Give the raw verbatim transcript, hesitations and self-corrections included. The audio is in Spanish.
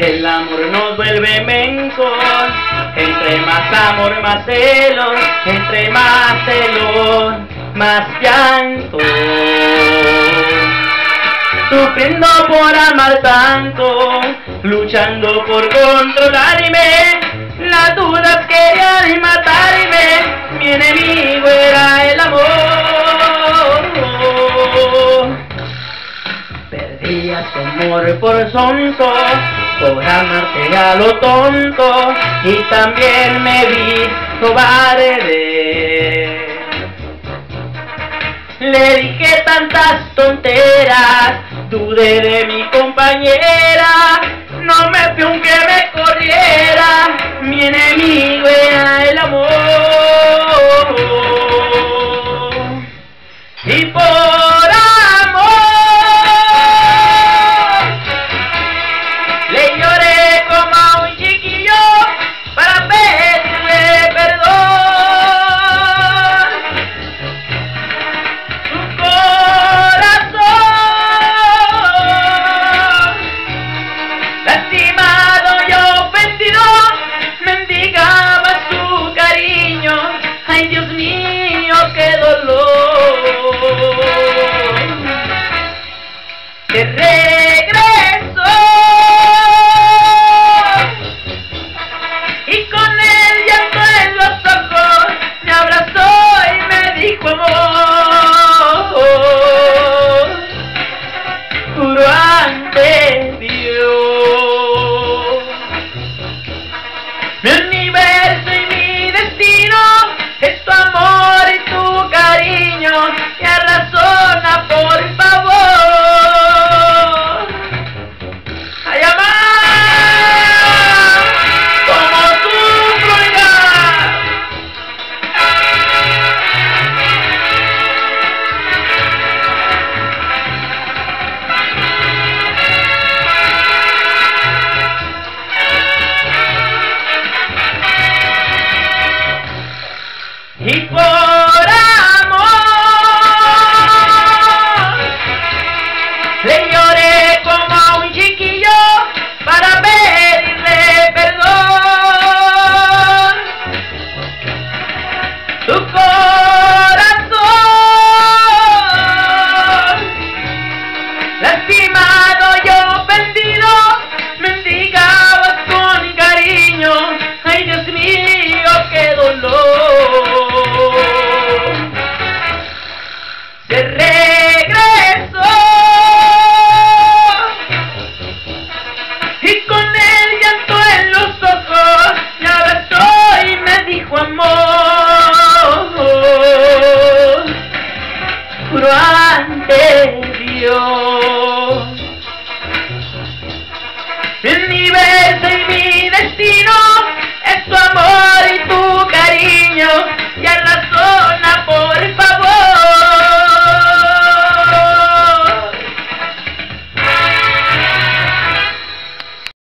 El amor nos vuelve mensos, entre más amor más celos, entre más celos más llanto. Sufriendo por amar tanto, luchando por controlarme, las dudas querían matarme, mi enemigo era el amor. Perdía su amor por sonso, por amarte a lo tonto, y también me vi cobarde. Le dije tantas tonteras, dudé de mi compañera, no me fui aunque me corriera, mi enemigo era el amor. Y por amor le lloré como a un chiquillo para pedirle perdón. Su corazón lastimado y ofendido mendigaba su cariño. Ay, Dios mío, qué dolor. De regreso y con el llanto en los ojos me abrazó y me dijo amor, juro ante Dios, mi universo y mi destino es tu amor y tu cariño, ya razona por favor. Ay, amar como sufro ya. Y por amor le lloré como a un chiquillo para pedirle perdón. Tu